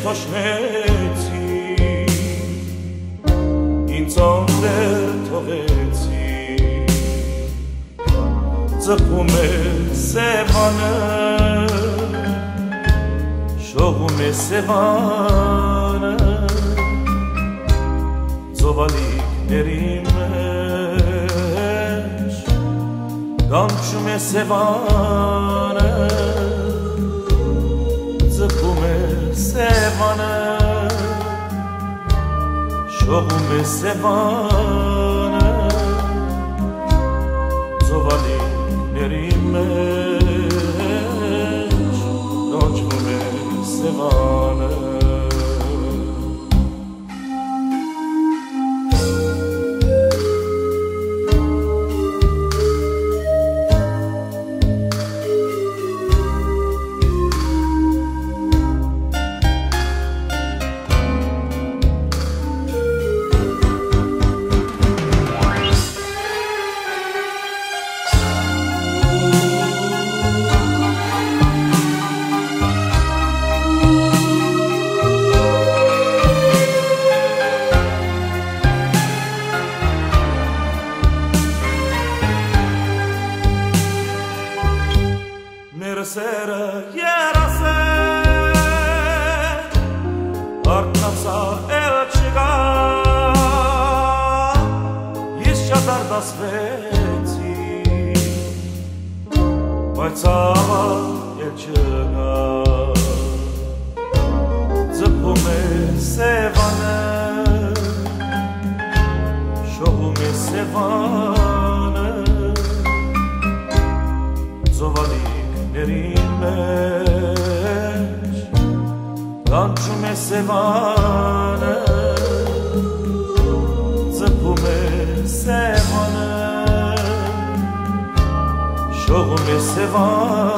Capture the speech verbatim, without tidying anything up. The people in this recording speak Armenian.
թոշնեցի, ինձ անդեր թողեցի, ձգում է սևանը, շողում է սևանը, ծովալիկների մեջ, կանչում է սևանը, ձգում է սևանը, շողում է սևանը, ծովալիկների մեջ, կանչում է սևանը. Սերը երասեր, արտնացա էլ չկա, ես շատ արդասվեցի, բայց աղա էլ չկա, ձգում է սևանը, շողում է սևանը, ծովալի մեջ, կանչում է սևանը, ձգում է սևանը, շողում է սևանը,